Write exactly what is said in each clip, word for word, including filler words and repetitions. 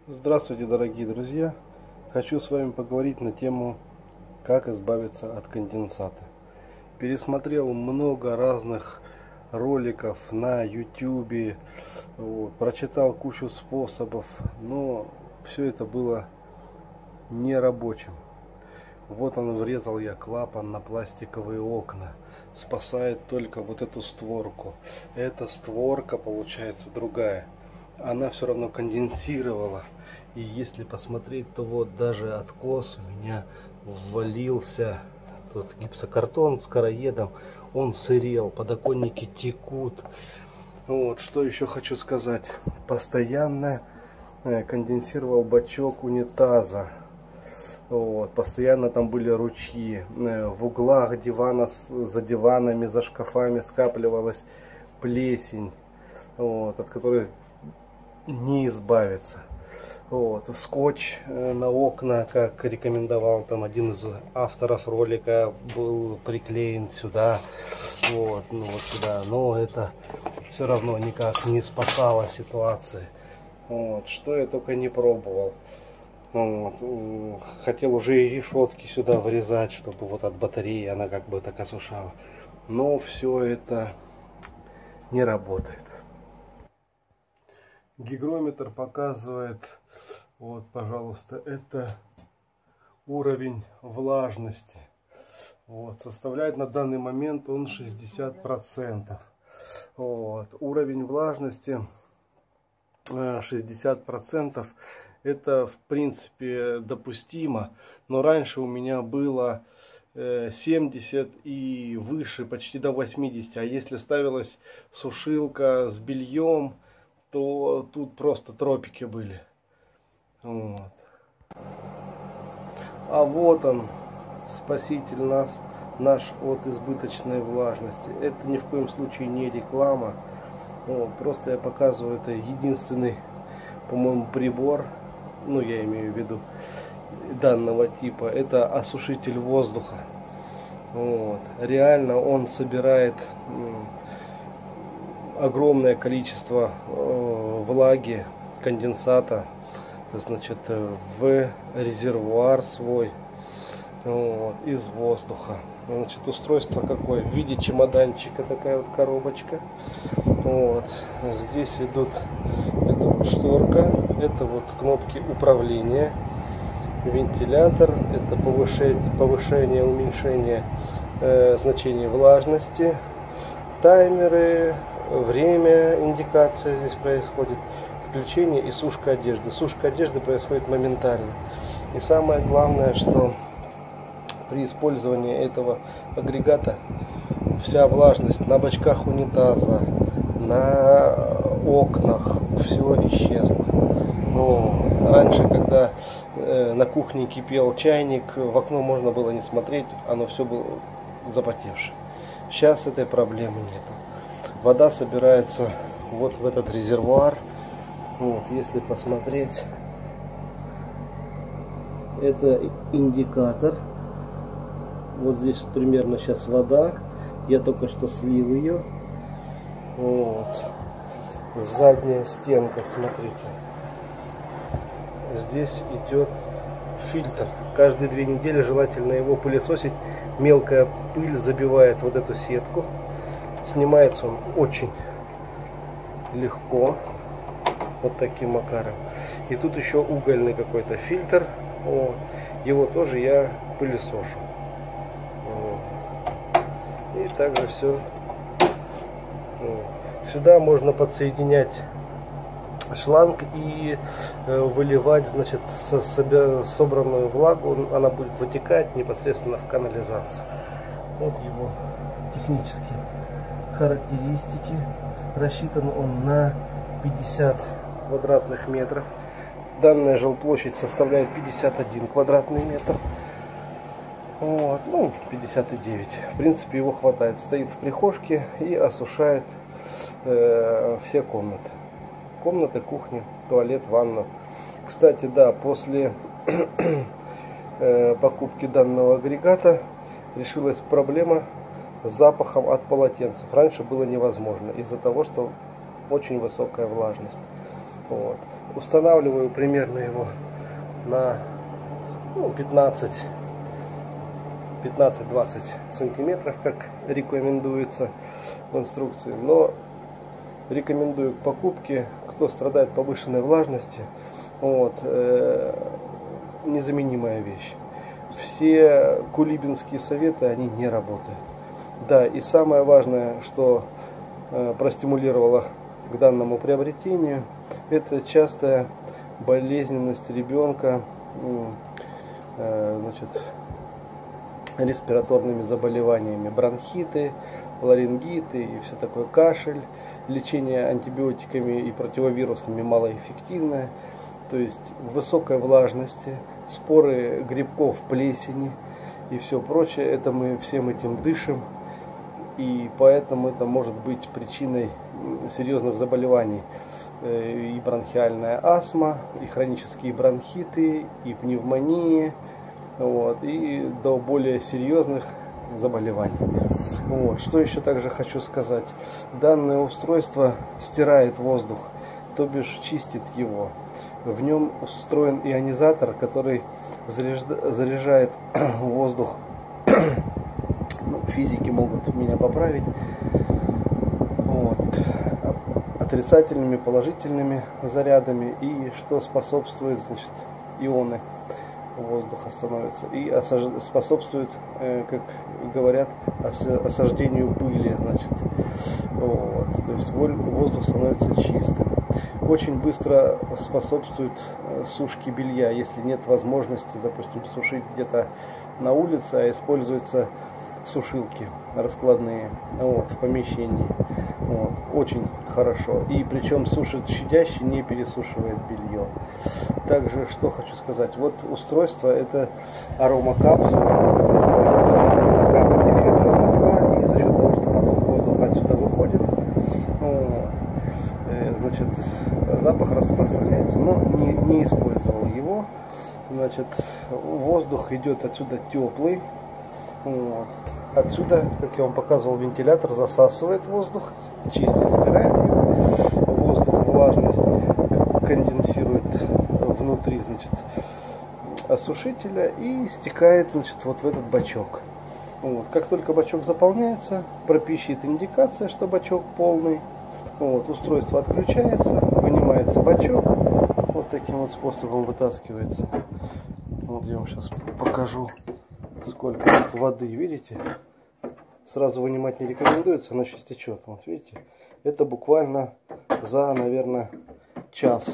Здравствуйте, дорогие друзья! Хочу с вами поговорить на тему, как избавиться от конденсата. Пересмотрел много разных роликов на ютубе, вот, прочитал кучу способов, но все это было нерабочим. Вот он, врезал я клапан на пластиковые окна. Спасает только вот эту створку. Эта створка получается другая. Она все равно конденсировала. И если посмотреть, то вот даже откос у меня ввалился. Тут гипсокартон с короедом. Он сырел, подоконники текут. Вот, что еще хочу сказать. Постоянно конденсировал бачок унитаза. Вот, постоянно там были ручьи. В углах дивана, за диванами, за шкафами скапливалась плесень, вот, от которой не избавиться. Вот. Скотч на окна, как рекомендовал там один из авторов ролика, был приклеен сюда, вот, ну, вот сюда, но это все равно никак не спасало ситуации. Вот. Что я только не пробовал. Вот. Хотел уже и решетки сюда вырезать, чтобы вот от батареи она как бы так осушала, но все это не работает. Гигрометр показывает, вот, пожалуйста, это уровень влажности. Вот, составляет на данный момент он шестьдесят процентов. Вот, уровень влажности шестьдесят процентов. Это в принципе допустимо, но раньше у меня было семьдесят и выше, почти до восьмидесяти. А если ставилась сушилка с бельем, то тут просто тропики были. Вот. А вот он, спаситель нас, наш от избыточной влажности. Это ни в коем случае не реклама. Вот. Просто я показываю, это единственный, по-моему, прибор, ну я имею в виду данного типа, это осушитель воздуха. Вот. Реально он собирает огромное количество э, влаги, конденсата, значит, в резервуар свой, вот, из воздуха. Значит, устройство какое? В виде чемоданчика, такая вот коробочка. Вот. Здесь идут, это вот шторка, это вот кнопки управления, вентилятор, это повышение, повышение уменьшение э, значений влажности, таймеры, время, индикация здесь происходит, включение и сушка одежды. Сушка одежды происходит моментально. И самое главное, что при использовании этого агрегата вся влажность на бачках унитаза, на окнах, все исчезло. Ну, раньше, когда э, на кухне кипел чайник, в окно можно было не смотреть, оно все было запотевшее. Сейчас этой проблемы нету. Вода собирается вот в этот резервуар. Вот, если посмотреть, это индикатор. Вот здесь примерно сейчас вода. Я только что слил ее. Вот. Задняя стенка, смотрите. Здесь идет фильтр. Каждые две недели желательно его пылесосить. Мелкая пыль забивает вот эту сетку. Снимается он очень легко, вот таким макаром. И тут еще угольный какой-то фильтр. Вот. Его тоже я пылесошу. Вот. И также все. Вот. Сюда можно подсоединять шланг и э, выливать, значит, со, собя, собранную влагу. Она будет вытекать непосредственно в канализацию. Вот его технические характеристики. Рассчитан он на пятьдесят квадратных метров. Данная жилплощадь составляет пятьдесят один квадратный метр. Вот, ну, пятьдесят девять. В принципе, его хватает. Стоит в прихожке и осушает э, все комнаты. Комнаты, кухня, туалет, ванна. Кстати, да, после э, покупки данного агрегата решилась проблема с запахом от полотенцев. Раньше было невозможно из-за того, что очень высокая влажность. Вот. Устанавливаю примерно его на ну, пятнадцать-двадцать сантиметров, как рекомендуется в инструкции. Но рекомендую к покупке, кто страдает повышенной влажности. Вот, э, незаменимая вещь. Все кулибинские советы, они не работают. Да, и самое важное, что э, простимулировало к данному приобретению, это частая болезненность ребенка, э, значит, респираторными заболеваниями, бронхиты, ларингиты и все такое, кашель. Лечение антибиотиками и противовирусными малоэффективное. То есть в высокой влажности, споры грибков, плесени и все прочее, это мы всем этим дышим. И поэтому это может быть причиной серьезных заболеваний. И бронхиальная астма, и хронические бронхиты, и пневмонии, вот, и до более серьезных заболеваний. Вот. Что еще также хочу сказать. Данное устройство стирает воздух, то бишь чистит его. В нем устроен ионизатор, который заряжает воздух. Ну, физики могут меня поправить. Вот. Отрицательными, положительными зарядами, и что способствует, значит, ионы воздуха становятся и способствует, как говорят, осаждению пыли, значит. Вот. То есть воздух становится чистым. Очень быстро способствует сушке белья, если нет возможности, допустим, сушить где-то на улице, а используются сушилки раскладные, вот, в помещении. Вот, очень хорошо. И причем сушит щадяще, не пересушивает белье. Также, что хочу сказать, вот устройство, это аромакапсула, накапливает эфирные масла, и за счет того, что поток воздуха отсюда выходит, вот, значит, запах распространяется. Но не, не использовал его. Значит, воздух идет отсюда теплый. Вот. Отсюда, как я вам показывал, вентилятор засасывает воздух, чистит, стирает его. Воздух, влажность конденсирует внутри, значит, осушителя и стекает, значит, вот в этот бачок. Вот. Как только бачок заполняется, пропищит индикация, что бачок полный. Вот. Устройство отключается, вынимается бачок, вот таким вот способом вытаскивается. Вот я вам сейчас покажу, сколько тут воды, видите? Сразу вынимать не рекомендуется, она сейчас течет. Вот видите, это буквально за, наверное, час.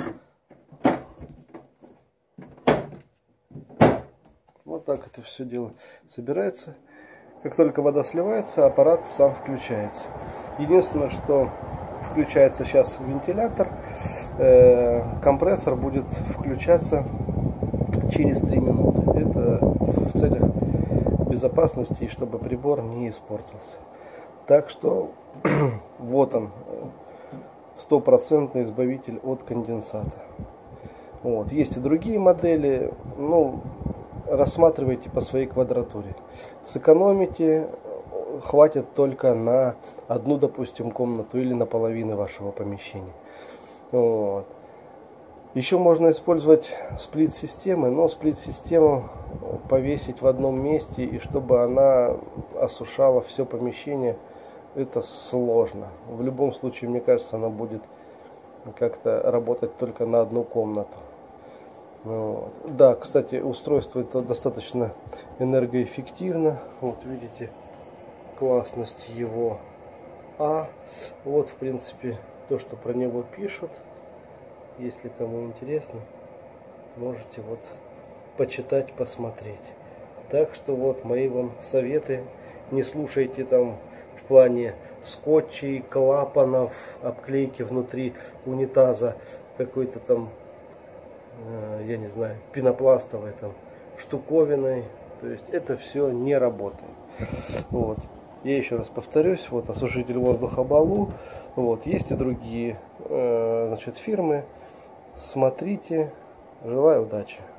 Вот так это все дело собирается. Как только вода сливается, аппарат сам включается. Единственное, что включается сейчас вентилятор, э, компрессор будет включаться через три минуты. Это в целях безопасности и чтобы прибор не испортился. Так что вот он, стопроцентный избавитель от конденсата. Вот. Есть и другие модели, ну, рассматривайте по своей квадратуре. Сэкономите, хватит только на одну, допустим, комнату или на половину вашего помещения. Вот. Еще можно использовать сплит-системы, но сплит-систему повесить в одном месте, и чтобы она осушала все помещение, это сложно. В любом случае, мне кажется, она будет как-то работать только на одну комнату. Вот. Да, кстати, устройство это достаточно энергоэффективно. Вот видите, классность его. А вот, в принципе, то, что про него пишут. Если кому интересно, можете вот почитать, посмотреть. Так что вот мои вам советы. Не слушайте там в плане скотчей, клапанов, обклейки внутри унитаза, какой-то там, э, я не знаю, пенопластовой там штуковиной. То есть это все не работает. Вот. Я еще раз повторюсь, вот осушитель воздуха Балу. Вот, есть и другие, э, значит, фирмы. Смотрите. Желаю удачи.